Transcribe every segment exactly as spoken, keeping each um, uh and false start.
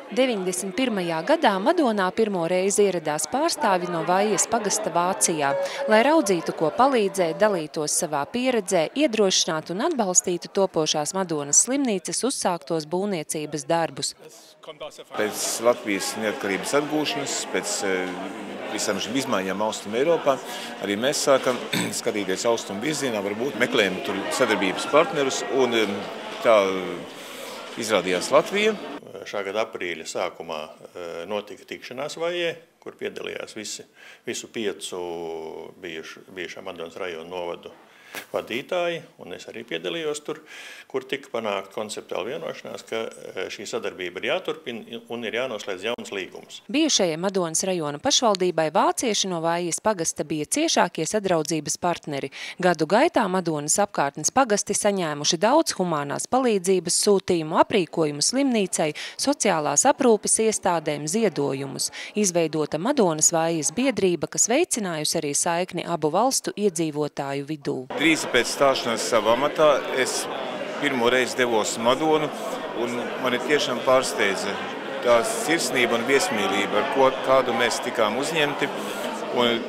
deviņdesmit pirmajā gadā Madonā pirmo reizi ieradās pārstāvi no Vaijas pagasta Vācijā, lai raudzītu, ko palīdzēt, dalītos savā pieredzē, iedrošinātu un atbalstītu topošās Madonas slimnīcas uzsāktos būvniecības darbus. Pēc Latvijas neatkarības atgūšanas, pēc visam šīm izmaiņām Austrum Eiropā, arī mēs sākam skatīties austrumu virzienā, varbūt meklējam tur sadarbības partnerus, un tā izrādījās Latvija. Šā gada aprīļa sākumā notika tikšanās Vajē, kur piedalījās visi, visu piecu bijuši, bijušā Madonas rajona novadu vadītāji, un es arī piedalījos tur, kur tika panākt konceptuāli vienošanās, ka šī sadarbība ir jāturpina un ir jānoslēdz jauns līgums. Bijušajai Madonas rajona pašvaldībai vācieši no Vaijas pagasta bija ciešākie sadraudzības partneri. Gadu gaitā Madonas apkārtnes pagasti saņēmuši daudz humānās palīdzības sūtījumu, aprīkojumu slimnīcai, sociālās aprūpes iestādēm, ziedojumus. Izveidota Madonas Vaijas biedrība, kas veicinājusi arī saikni abu valstu iedzīvotāju vidū. Drīz pēc stāšanās savā amatā es pirmo reizi devos Madonu, un mani tiešām pārsteidza tā sirsnība un viesmīlība, ar ko, kādu mēs tikām uzņemti. Un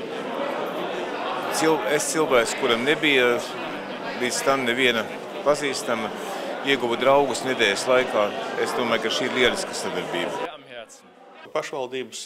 cil, es cilvēks, kuram nebija līdz tam neviena pazīstama, ieguva draugus nedēļas laikā. Es domāju, ka šī ir lieliska sadarbība. Pašvaldības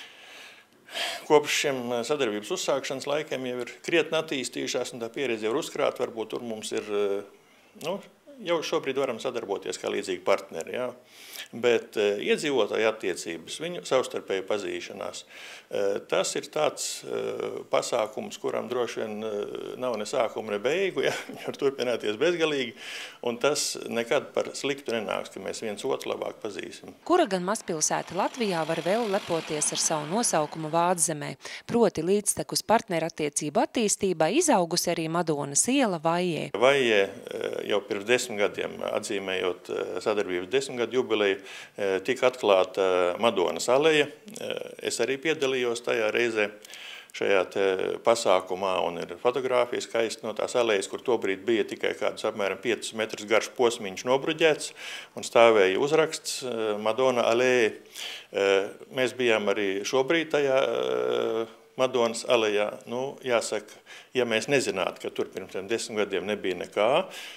kopš šiem sadarbības uzsākšanas laikiem jau ir krietni attīstījušās, un tā pieredze jau ir uzkrāta. Varbūt tur mums ir, nu, jau šobrīd varam sadarboties kā līdzīgi partneri, jā. Bet uh, iedzīvotāju attiecības, viņu savstarpēju pazīšanās, uh, tas ir tāds uh, pasākums, kuram droši vien uh, nav ne sākuma, ne beigu, ja, viņi var turpināties bezgalīgi, un tas nekad par sliktu nenāks, ka mēs viens otru labāk pazīsim. Kura gan mazpilsēta Latvijā var vēl lepoties ar savu nosaukumu Vāczemē, proti līdztekus partnerattiecību attīstībai izaugusi arī Madonas iela Vajē. Vajē uh, jau pirms desmit gadiem, atzīmējot uh, sadarbības desmitgadu jubileju, tika atklāta Madonas aleja. Es arī piedalījos tajā reizē šajā te pasākumā, un ir fotogrāfija skaisti no tās alejas, kur tobrīd bija tikai kādus apmēram piecus metrus garš posmiņš nobruģēts, un stāvēja uzraksts Madona aleja. Mēs bijām arī šobrīd tajā Madonas alejā. Nu, jāsaka, ja mēs nezinātu, ka tur pirms tiem desmit gadiem nebija nekā,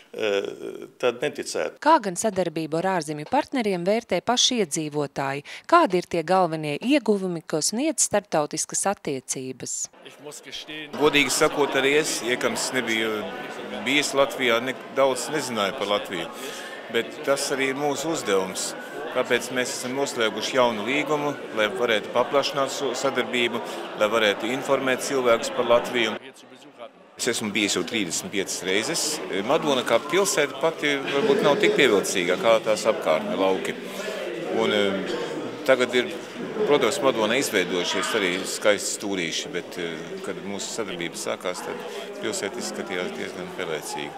tad neticētu. Kā gan sadarbību ar ārzemju partneriem vērtē paši iedzīvotāji? Kādi ir tie galvenie ieguvumi, ko sniedz starptautiskas attiecības? Godīgi sakot, arī es, iekams nebiju bijis Latvijā, ne, daudz nezināju par Latviju, bet tas arī ir mūsu uzdevums. Kāpēc mēs esam noslēguši jaunu līgumu, lai varētu paplašināt sadarbību, lai varētu informēt cilvēkus par Latviju. Es esmu bijis jau trīsdesmit piecas reizes. Madona kā pilsēta pati varbūt nav tik pievilcīgā kā tās apkārtne lauki. Un tagad ir, protams, Madona izveidojušies arī skaisti stūrīši, bet, kad mūsu sadarbība sākās, tad pilsēta izskatījās diezgan pelēcīgi.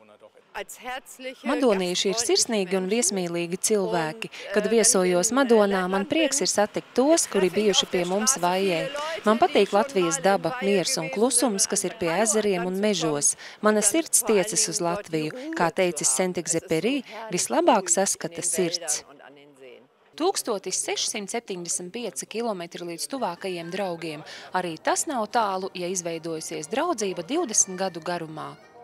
Madonieši ir sirsnīgi un viesmīlīgi cilvēki. Kad viesojos Madonā, man prieks ir satikt tos, kuri bijuši pie mums Vajē. Man patīk Latvijas daba, miers un klusums, kas ir pie ezeriem un mežos. Mana sirds tiecas uz Latviju. Kā teicis Saint-Exupéry, vislabāk saskata sirds. tūkstoš seši simti septiņdesmit pieci kilometri līdz tuvākajiem draugiem. Arī tas nav tālu, ja izveidojusies draudzība divdesmit gadu garumā.